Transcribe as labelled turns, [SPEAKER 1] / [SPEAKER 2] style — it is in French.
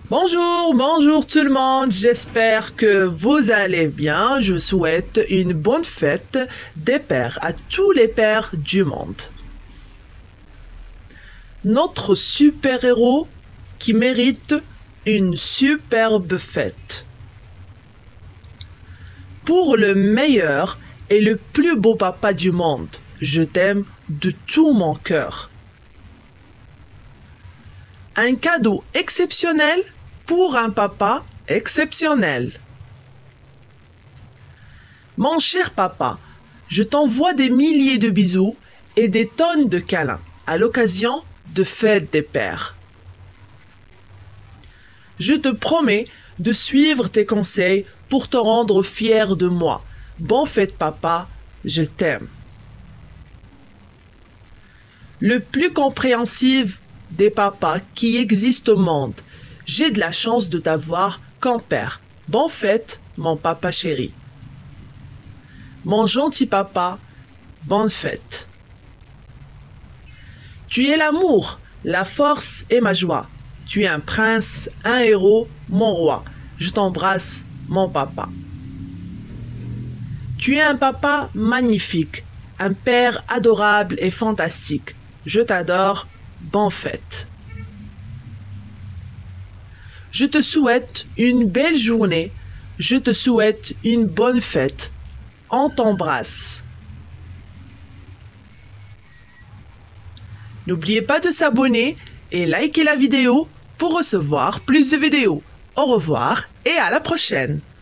[SPEAKER 1] Bonjour, bonjour tout le monde, j'espère que vous allez bien. Je souhaite une bonne fête des pères à tous les pères du monde. Notre super-héros qui mérite une superbe fête. Pour le meilleur et le plus beau papa du monde, je t'aime de tout mon cœur. Un cadeau exceptionnel pour un papa exceptionnel. Mon cher papa, je t'envoie des milliers de bisous et des tonnes de câlins à l'occasion de Fête des Pères. Je te promets de suivre tes conseils pour te rendre fier de moi. Bonne fête papa, je t'aime. Le plus compréhensif des papas qui existent au monde. J'ai de la chance de t'avoir comme père. Bonne fête, mon papa chéri. Mon gentil papa, bonne fête. Tu es l'amour, la force et ma joie. Tu es un prince, un héros, mon roi. Je t'embrasse, mon papa. Tu es un papa magnifique, un père adorable et fantastique. Je t'adore, bonne fête. Je te souhaite une belle journée. Je te souhaite une bonne fête. On t'embrasse. N'oubliez pas de s'abonner et liker la vidéo pour recevoir plus de vidéos. Au revoir et à la prochaine.